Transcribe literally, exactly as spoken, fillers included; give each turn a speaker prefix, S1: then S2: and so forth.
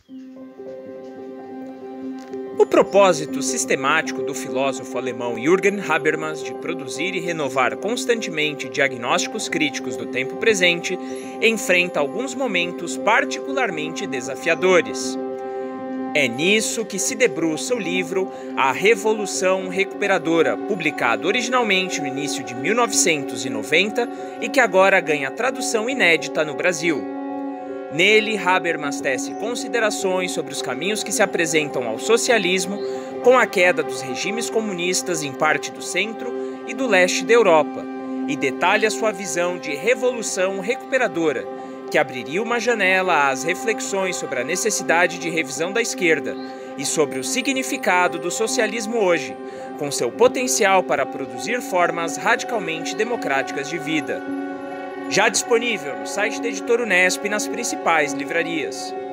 S1: O propósito sistemático do filósofo alemão Jürgen Habermas de produzir e renovar constantemente diagnósticos críticos do tempo presente enfrenta alguns momentos particularmente desafiadores. É nisso que se debruça o livro A Revolução Recuperadora, publicado originalmente no início de mil novecentos e noventa e que agora ganha tradução inédita no Brasil. Nele, Habermas tece considerações sobre os caminhos que se apresentam ao socialismo com a queda dos regimes comunistas em parte do centro e do leste da Europa, e detalha sua visão de revolução recuperadora, que abriria uma janela às reflexões sobre a necessidade de revisão da esquerda e sobre o significado do socialismo hoje, com seu potencial para produzir formas radicalmente democráticas de vida. Já disponível no site da Editora Unesp e nas principais livrarias.